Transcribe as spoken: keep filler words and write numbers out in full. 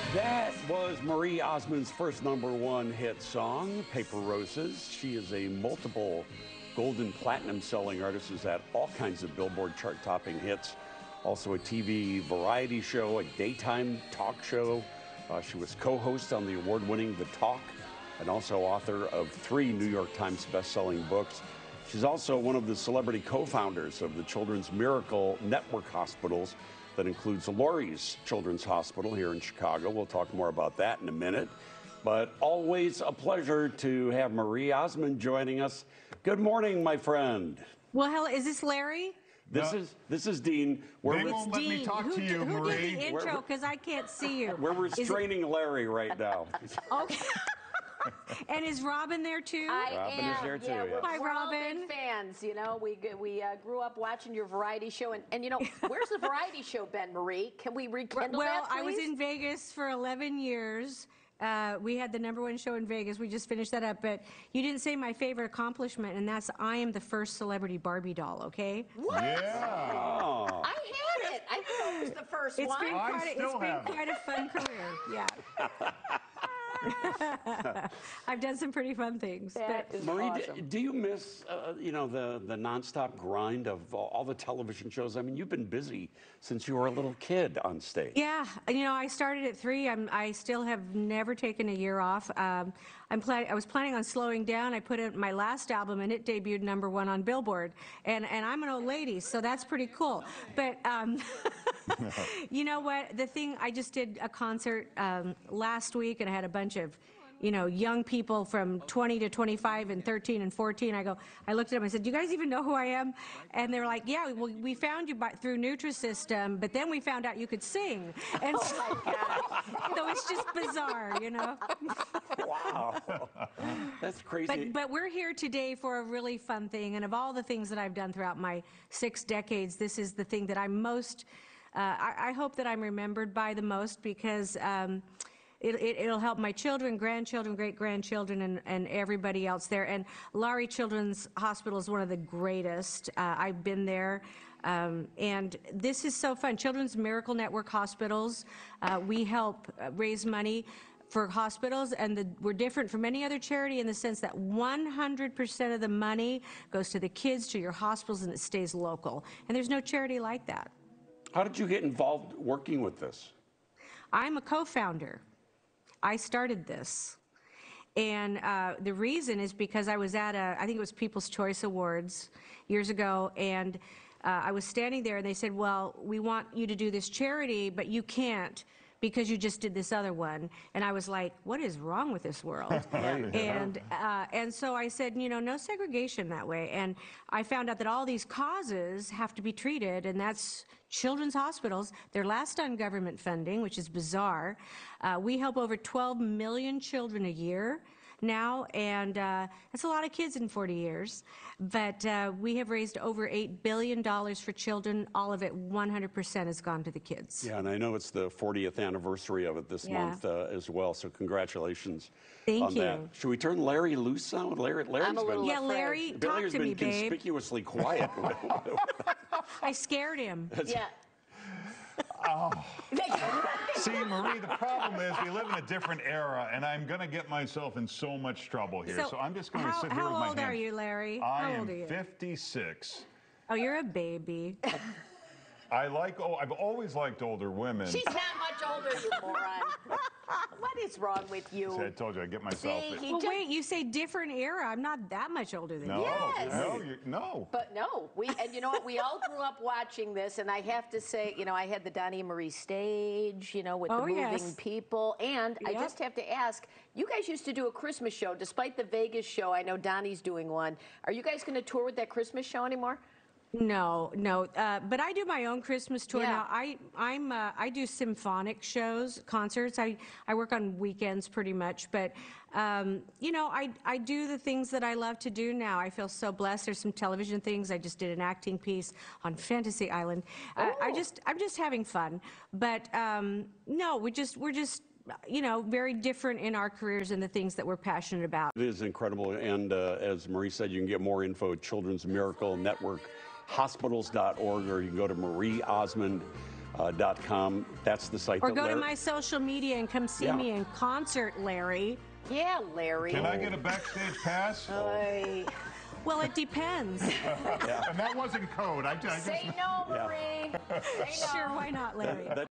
That was Marie Osmond's first number one hit song, Paper Roses. She is a multiple gold and platinum selling artist who's had all kinds of Billboard chart topping hits. Also a T V variety show, a daytime talk show. Uh, she was co-host on the award-winning The Talk and also author of three New York Times best-selling books. She's also one of the celebrity co-founders of the Children's Miracle Network Hospitals. That includes Lurie's Children's Hospital here in Chicago. We'll talk more about that in a minute. But always a pleasure to have Marie Osmond joining us. Good morning, my friend. Well, hello, is this Larry? This No. is this is Dean. We're They with won't let Dean. me talk who, to you, who Marie. did the intro? Because I can't see you. we're Is it- restraining Larry right now. Okay. And is Robin there too? I Robin am. is there too, Yeah, yeah. we're, Hi, we're all Robin. big fans. You know, we we uh, grew up watching your variety show, and, and you know, where's the variety show been, Marie? Can we rekindle well, that, I was please? in Vegas for eleven years. Uh, we had the number one show in Vegas. We just finished that up. But you didn't say my favorite accomplishment, and that's I am the first celebrity Barbie doll, okay? What? Yeah. Oh. I had it. I thought it was the first It's one. been I quite a, still it's been have it. quite a fun career. Yeah. I've done some pretty fun things. That but- is Marie, awesome. do, do you miss, uh, you know, the, the nonstop grind of all, all the television shows? I mean, you've been busy since you were a little kid on stage. Yeah, you know, I started at three. I'm, I still have never taken a year off. Um, I'm plan- I was planning on slowing down. I put in my last album, and it debuted number one on Billboard. And and I'm an old lady, so that's pretty cool. But um, you know what? The thing, I just did a concert um, last week, and I had a bunch of, you know, young people from twenty to twenty-five and thirteen and fourteen. I go, I looked at them, I said, do you guys even know who I am? And they were like, yeah, well, we found you by, through Nutrisystem, but then we found out you could sing. And so, so it's just bizarre, you know? Wow. That's crazy. But, but we're here today for a really fun thing, and of all the things that I've done throughout my six decades, this is the thing that I'm most, uh, I, I hope that I'm remembered by the most, because um, It, it, it'll help my children, grandchildren, great-grandchildren, and, and everybody else there. And Lurie Children's Hospital is one of the greatest. Uh, I've been there. Um, and this is so fun. Children's Miracle Network Hospitals, uh, we help uh, raise money for hospitals, and the, we're different from any other charity in the sense that one hundred percent of the money goes to the kids, to your hospitals, and it stays local. And there's no charity like that. How did you get involved working with this? I'm a co-founder. I started this. And uh, the reason is because I was at a, I think it was People's Choice Awards years ago, and uh, I was standing there and they said, well, we want you to do this charity, but you can't because you just did this other one. And I was like, what is wrong with this world? and uh, and so I said, you know, no segregation that way. And I found out that all these causes have to be treated, and that's children's hospitals. They're last on government funding, which is bizarre. Uh, we help over twelve million children a year now, and uh, that's a lot of kids in forty years. But uh, we have raised over eight billion dollars for children. All of it, one hundred percent, has gone to the kids. Yeah, and I know it's the fortieth anniversary of it this Yeah. month uh, as well, so congratulations Thank on you. that. Should we turn Larry loose now? Larry, Larry's I'm a little been, Yeah, afraid. Larry, talk Larry's to been me, babe. conspicuously quiet. I scared him. Yeah. See, Marie, the problem is we live in a different era, and I'm going to get myself in so much trouble here. So, I'm just going to how, sit here how with my old hands. are you, Larry? I how am old are you? fifty-six. Oh, you're a baby. I like. Oh, I've always liked older women. She's not much older, you moron. What is wrong with you? See, I told you I get myself. See, in- he Well, just, wait, you say different era. I'm not that much older than no, you. Yes. no, you, no. But no, we and you know what? We all grew up watching this, and I have to say, you know, I had the Donnie and Marie stage, you know, with Oh, the moving yes. people, and I Yep. just have to ask, you guys used to do a Christmas show, despite the Vegas show. I know Donnie's doing one. Are you guys going to tour with that Christmas show anymore? No, no. Uh, but I do my own Christmas tour Yeah. now. I I'm uh, I do symphonic shows, concerts. I I work on weekends pretty much, but um, you know, I I do the things that I love to do now. I feel so blessed. There's some television things. I just did an acting piece on Fantasy Island. Uh, I Oh. just I'm just having fun. But um, no, we just we're just you know, very different in our careers and the things that we're passionate about. It is incredible, and uh, as Marie said, you can get more info at Children's Miracle Network Hospitals dot org, or you can go to Marie Osmond uh, dot com. That's the site. Or that go to Larry- my social media and come see Yeah. me in concert, Larry. Yeah, Larry. Can I get a backstage pass? Oy. Well, it depends. And that wasn't code. I, I just... Say no, Yeah. Marie. Say no. Sure, why not, Larry? That-